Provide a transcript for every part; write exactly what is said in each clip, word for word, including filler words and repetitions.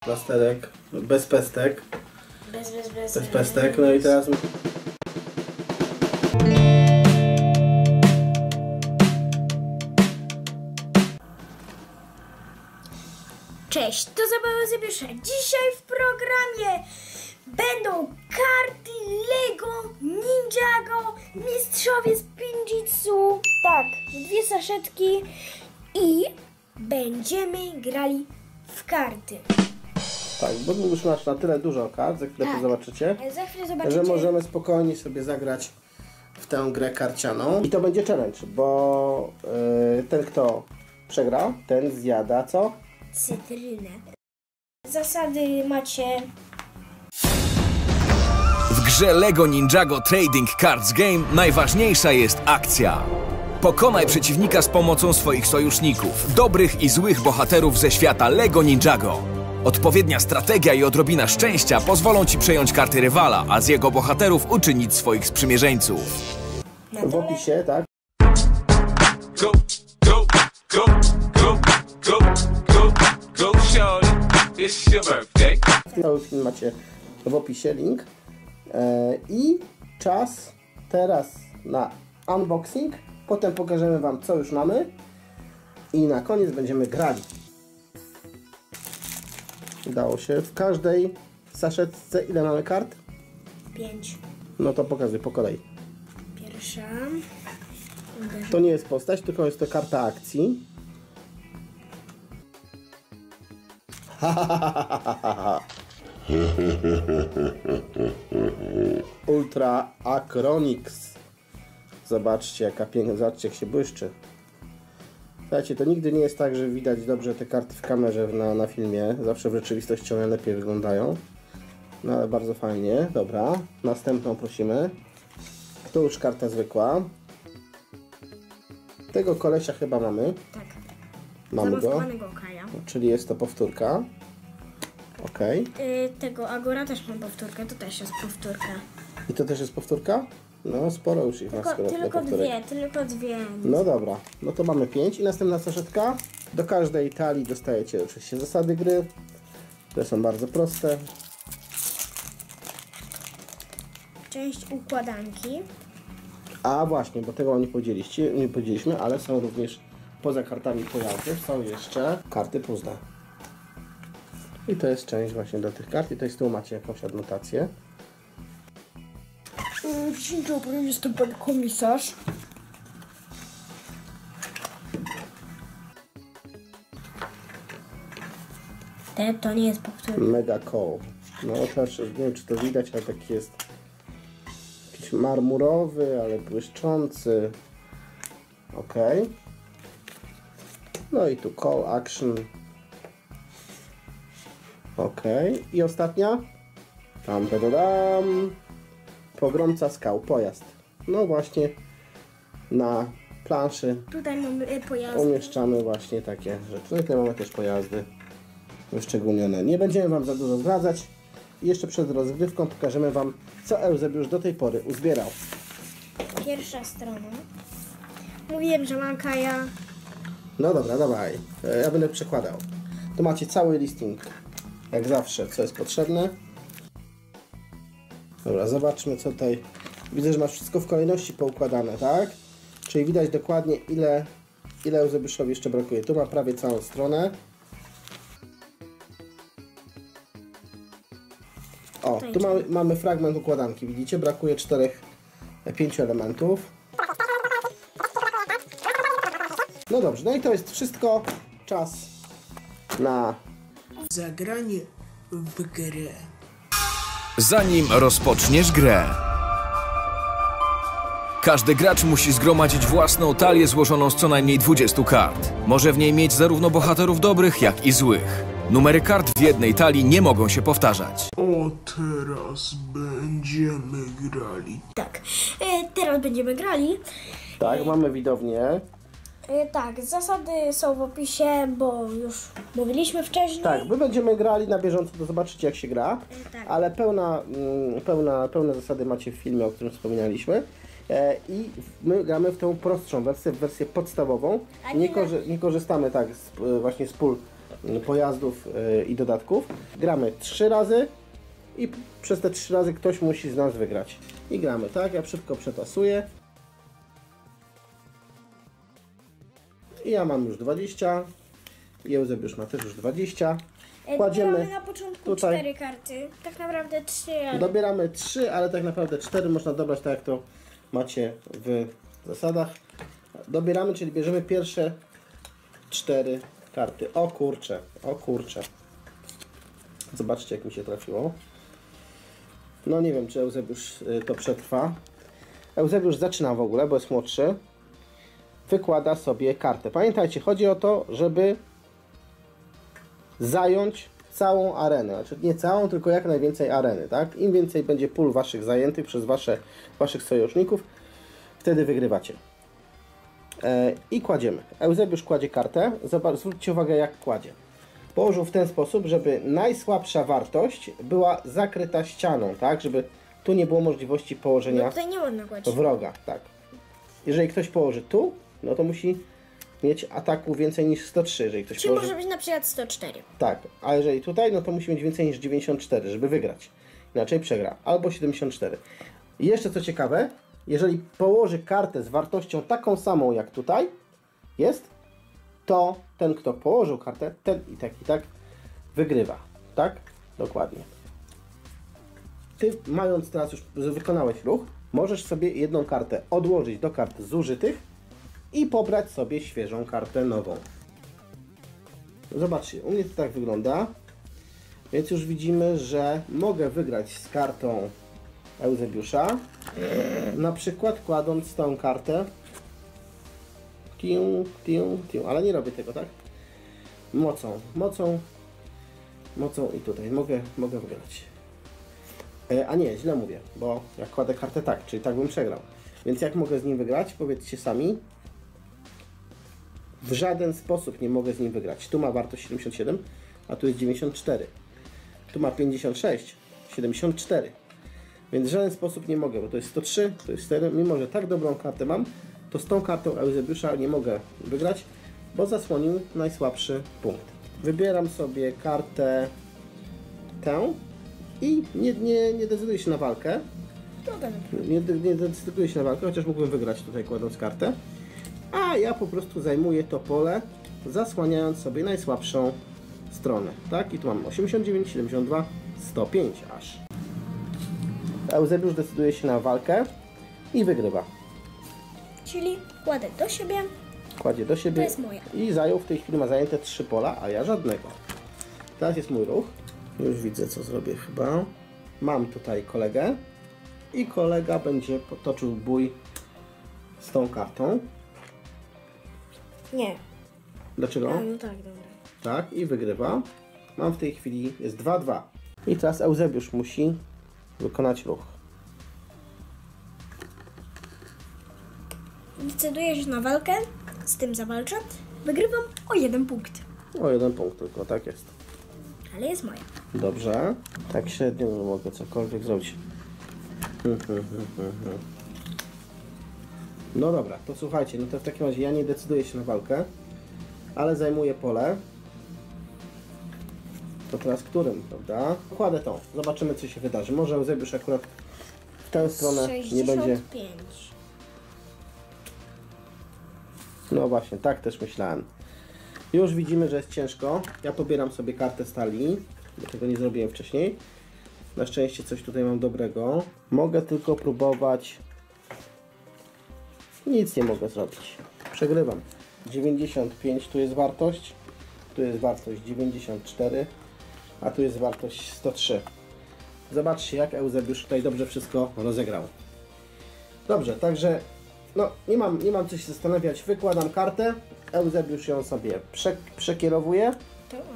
plasterek, bez pestek. Bez, bez, bez. Bez pestek, no i teraz... Cześć, to Zabawa Zabiesza. Dzisiaj w programie będą karty Lego Ninjago Mistrzowie z Pinjitsu. Tak, dwie saszetki i będziemy grali w karty. Tak, bo już masz na tyle dużo kart, za chwilę Tak. to zobaczycie, Za chwilę zobaczycie. że możemy spokojnie sobie zagrać w tę grę karcianą. I to będzie challenge, bo yy, ten kto przegra, ten zjada co? Cytrynę. Zasady macie... W grze Lego Ninjago Trading Cards Game najważniejsza jest akcja. Pokonaj przeciwnika z pomocą swoich sojuszników, dobrych i złych bohaterów ze świata Lego Ninjago. Odpowiednia strategia i odrobina szczęścia pozwolą ci przejąć karty rywala, a z jego bohaterów uczynić swoich sprzymierzeńców. W opisie, tak? Go, go, go, go, go, go, go, shorty, it's your birthday. Cały film macie w opisie, link. E, I czas teraz na unboxing. Potem pokażemy wam, co już mamy. I na koniec będziemy grali. Udało się. W każdej saszetce ile mamy kart? Pięć. No to pokazuj po kolei. Pierwsza. To nie jest postać, tylko jest to karta akcji. Ultra Acronix. Zobaczcie, jaka piękna, zobaczcie, jak się błyszczy. Słuchajcie, to nigdy nie jest tak, że widać dobrze te karty w kamerze na, na filmie. Zawsze w rzeczywistości one lepiej wyglądają. No ale bardzo fajnie. Dobra, następną prosimy. To już karta zwykła. Tego kolesia chyba mamy. Tak. Mamy go. Zamaskowanego Kaja. Czyli jest to powtórka. Ok. Yy, tego Agora też mam powtórkę, to też jest powtórka. I to też jest powtórka? No sporo już ich ma Tylko, skoro tyle tylko powtórek. dwie, tylko dwie. No dobra, no to mamy pięć i następna saszetka. Do każdej talii dostajecie oczywiście zasady gry, które są bardzo proste. Część układanki. A właśnie, bo tego nie powiedzieliście, nie powiedzieliśmy, ale są również poza kartami pojazdów, są jeszcze karty puzzle. I to jest część właśnie do tych kart i tutaj z tyłu macie jakąś adnotację. Dzień dobry, jestem pan komisarz. Te to nie jest powtórka. Mega cool. No też nie wiem, czy to widać, ale taki jest jakiś marmurowy, ale błyszczący. Ok. No i tu call action. Ok. I ostatnia. Tam, tam, tam. Pogromca skał, pojazd. No właśnie na planszy Tutaj mamy pojazd. umieszczamy właśnie takie rzeczy. No i tutaj mamy też pojazdy wyszczególnione. Nie będziemy wam za dużo zdradzać. Jeszcze przed rozgrywką pokażemy wam, co Eusebiusz do tej pory uzbierał. Pierwsza strona. Mówiłem, że mam Kaja. No dobra, dawaj. Ja będę przekładał. Tu macie cały listing, jak zawsze, co jest potrzebne. Dobra, zobaczmy, co tutaj... Widzę, że masz wszystko w kolejności poukładane, tak? Czyli widać dokładnie, ile, ile Eusebiuszowi jeszcze brakuje. Tu ma prawie całą stronę. O, tu mamy, mamy fragment układanki. Widzicie? Brakuje czterech, pięciu elementów. No dobrze, no i to jest wszystko. Czas na Zagranie w grę. Zanim rozpoczniesz grę, każdy gracz musi zgromadzić własną talię złożoną z co najmniej dwudziestu kart. Może w niej mieć zarówno bohaterów dobrych, jak i złych. Numery kart w jednej talii nie mogą się powtarzać. O, teraz będziemy grali. Tak. E, teraz będziemy grali. Tak, mamy widownię. E, tak, zasady są w opisie, bo już mówiliśmy wcześniej. Tak, my będziemy grali na bieżąco, to zobaczycie, jak się gra. E, tak. Ale pełna, mm, pełna, pełne zasady macie w filmie, o którym wspominaliśmy. E, I my gramy w tą prostszą wersję, w wersję podstawową. A Nie, nie korzy nie korzystamy tak z, właśnie z pól pojazdów yy, i dodatków. Gramy trzy razy i przez te trzy razy ktoś musi z nas wygrać. I gramy, tak? Ja szybko przetasuję. I ja mam już dwadzieścia. I Eusebiusz ma też już dwadzieścia. Kładziemy Dobieramy na początku tutaj. cztery karty. Tak naprawdę trzy, ale... Dobieramy trzy, ale tak naprawdę cztery można dobrać, tak jak to macie w zasadach. Dobieramy, czyli bierzemy pierwsze cztery karty. O kurcze, o kurcze. Zobaczcie, jak mi się trafiło. No nie wiem, czy Eusebiusz to przetrwa. Eusebiusz zaczyna w ogóle, bo jest młodszy. Wykłada sobie kartę. Pamiętajcie, chodzi o to, żeby zająć całą arenę. Znaczy nie całą, tylko jak najwięcej areny, tak? Im więcej będzie pól waszych zajętych przez wasze, waszych sojuszników, wtedy wygrywacie. E, I kładziemy. Eusebiusz kładzie kartę. Zobacz, zwróćcie uwagę, jak kładzie. Położył w ten sposób, żeby najsłabsza wartość była zakryta ścianą, tak? Żeby tu nie było możliwości położenia No tutaj nie można kłaść. wroga, tak. Jeżeli ktoś położy tu, no to musi mieć ataku więcej niż sto trzy. Jeżeli ktoś Czy położy... może być na przykład sto cztery? Tak, a jeżeli tutaj, no to musi mieć więcej niż dziewięćdziesiąt cztery, żeby wygrać. Inaczej przegra. Albo siedemdziesiąt cztery. I jeszcze co ciekawe, jeżeli położy kartę z wartością taką samą jak tutaj jest, to ten, kto położył kartę, ten i tak, i tak wygrywa. Tak? Dokładnie. Ty, mając teraz już, wykonałeś ruch, możesz sobie jedną kartę odłożyć do kart zużytych i pobrać sobie świeżą kartę nową. Zobaczcie, u mnie to tak wygląda. Więc już widzimy, że mogę wygrać z kartą Eusebiusza. Na przykład kładąc tą kartę. Tiu, tiu, tiu. Ale nie robię tego, tak? Mocą, mocą, mocą i tutaj. Mogę, mogę wygrać. E, a nie, źle mówię, bo jak kładę kartę tak, czyli tak bym przegrał. Więc jak mogę z nim wygrać? Powiedzcie sami. W żaden sposób nie mogę z nim wygrać. Tu ma wartość siedemdziesiąt siedem, a tu jest dziewięćdziesiąt cztery. Tu ma pięćdziesiąt sześć, siedemdziesiąt cztery. Więc w żaden sposób nie mogę, bo to jest sto trzy, to jest cztery. Mimo że tak dobrą kartę mam, to z tą kartą Eusebiusza nie mogę wygrać, bo zasłonił najsłabszy punkt. Wybieram sobie kartę tę i nie, nie, nie decyduję się na walkę. Nie, nie decyduję się na walkę, chociaż mógłbym wygrać tutaj kładąc kartę. A ja po prostu zajmuję to pole, zasłaniając sobie najsłabszą stronę. Tak? I tu mam osiemdziesiąt dziewięć, siedemdziesiąt dwa, sto pięć aż. Eusebiusz decyduje się na walkę i wygrywa. Czyli kładę do siebie. Kładzie do siebie To jest moja. i zajął, w tej chwili ma zajęte trzy pola, a ja żadnego. Teraz jest mój ruch. Już widzę, co zrobię chyba. Mam tutaj kolegę i kolega będzie toczył bój z tą kartą. Nie. Dlaczego? A, no tak, dobra. Tak, i wygrywa. Mam w tej chwili, jest dwa dwa. I teraz Eusebiusz musi wykonać ruch. Decyduję się na walkę, z tym zawalczę. Wygrywam o jeden punkt. O jeden punkt tylko, tak jest. Ale jest moja. Dobrze. Tak średnio nie mogę cokolwiek zrobić. No dobra, to słuchajcie, no to w takim razie ja nie decyduję się na walkę, ale zajmuję pole. To teraz którym, prawda? Kładę tą. Zobaczymy, co się wydarzy. Może Eusebiusz akurat w tę stronę nie będzie... sześćdziesiąt pięć. No właśnie, tak też myślałem. Już widzimy, że jest ciężko. Ja pobieram sobie kartę stali, bo tego nie zrobiłem wcześniej. Na szczęście coś tutaj mam dobrego. Mogę tylko próbować... Nic nie mogę zrobić. Przegrywam. dziewięćdziesiąt pięć tu jest wartość. Tu jest wartość dziewięćdziesiąt cztery. A tu jest wartość sto trzy. Zobaczcie, jak Eusebiusz tutaj dobrze wszystko rozegrał. Dobrze, także no, nie mam, nie mam co się zastanawiać. Wykładam kartę. Eusebiusz ją sobie prze, przekierowuje. To on.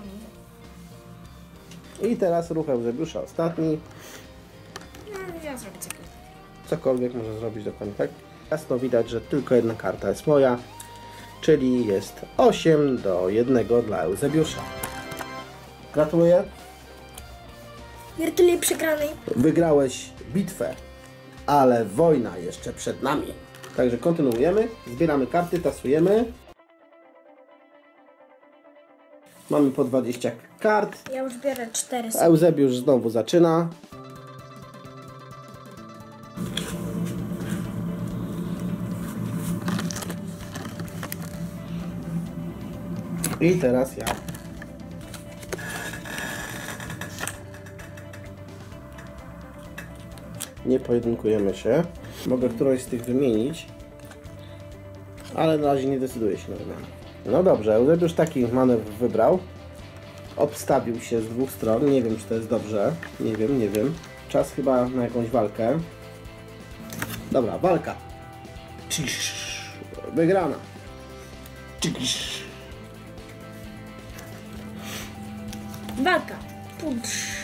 I teraz ruch Eusebiusza ostatni. No, ja zrobię cokolwiek. Cokolwiek może zrobić dokładnie, tak? Jasno widać, że tylko jedna karta jest moja. Czyli jest osiem do jednego dla Eusebiusza. Gratuluję. Wirtualnie przegranej. Wygrałeś bitwę, ale wojna jeszcze przed nami. Także kontynuujemy. Zbieramy karty, tasujemy. Mamy po dwadzieścia kart. Ja już biorę cztery. Eusebiusz znowu zaczyna. I teraz ja. Nie pojedynkujemy się. Mogę którąś z tych wymienić, ale na razie nie decyduję się na wymianę. No dobrze, Eusebiusz taki manewr wybrał. Obstawił się z dwóch stron. Nie wiem, czy to jest dobrze. Nie wiem, nie wiem. Czas chyba na jakąś walkę. Dobra, walka. Wygrana. Walka. Pusz.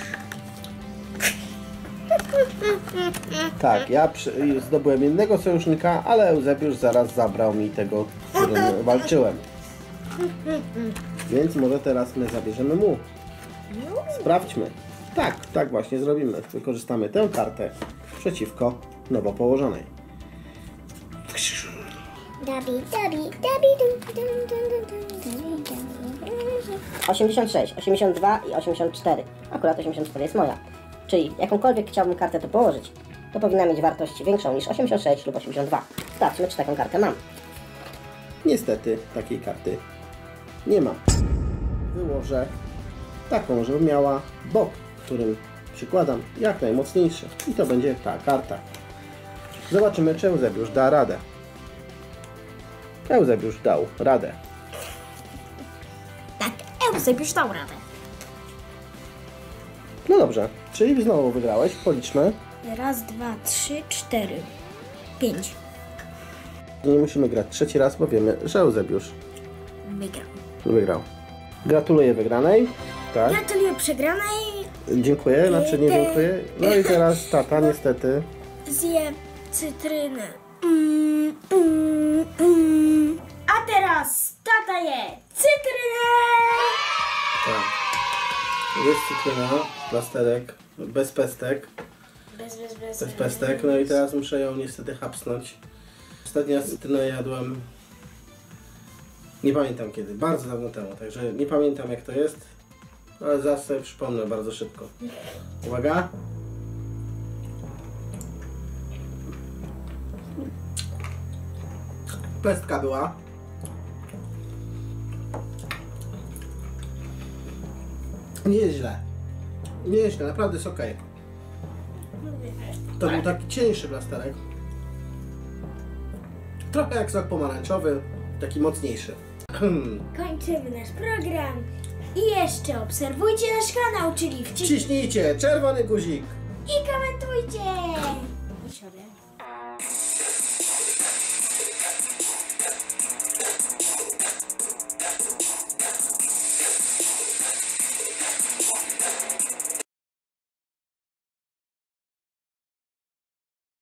Tak, ja przy, zdobyłem innego sojusznika, ale Eusebiusz zaraz zabrał mi tego, z którym walczyłem. Więc może teraz my zabierzemy mu. Sprawdźmy. Tak, tak właśnie zrobimy. Wykorzystamy tę kartę przeciwko nowo położonej. Dabi, dabi, dabi, dum, dum, dum, dum, dum, osiemdziesiąt sześć, osiemdziesiąt dwa i osiemdziesiąt cztery. Akurat osiemdziesiąt cztery jest moja. Czyli jakąkolwiek chciałbym kartę tu położyć, to powinna mieć wartość większą niż osiemdziesiąt sześć lub osiemdziesiąt dwa. Sprawdźmy, czy taką kartę mam. Niestety takiej karty nie mam. Wyłożę taką, żeby miała bok, którym przykładam jak najmocniejszy. I to będzie ta karta. Zobaczymy, czy Eusebiusz da radę. Eusebiusz dał radę. Tak, Eusebiusz dał radę. No dobrze, czyli znowu wygrałeś. Policzmy. Raz, dwa, trzy, cztery, pięć. Nie musimy grać trzeci raz, bo wiemy, że Eusebiusz Wygrał. wygrał. Gratuluję wygranej. Tak. Gratuluję przegranej. Dziękuję, znaczy nie dziękuję. No i teraz tata niestety. Zje cytrynę. Mm, mm, mm. A teraz tata je cytrynę. Tak. Jest cytryna, plasterek, bez pestek. Bez, bez, bez. Bez pestek. No i teraz muszę ją niestety hapsnąć. Ostatnia cytrynę jadłem, nie pamiętam kiedy, bardzo dawno temu, także nie pamiętam jak to jest, ale zaraz sobie przypomnę bardzo szybko. Uwaga! Pestka była. Nie jest źle. Nie jest źle, naprawdę jest ok. To był taki cieńszy plasterek. Trochę jak sok pomarańczowy, taki mocniejszy. Kończymy nasz program. I jeszcze obserwujcie nasz kanał, czyli wciśnijcie Wciśnijcie czerwony guzik. i komentujcie. I siorę.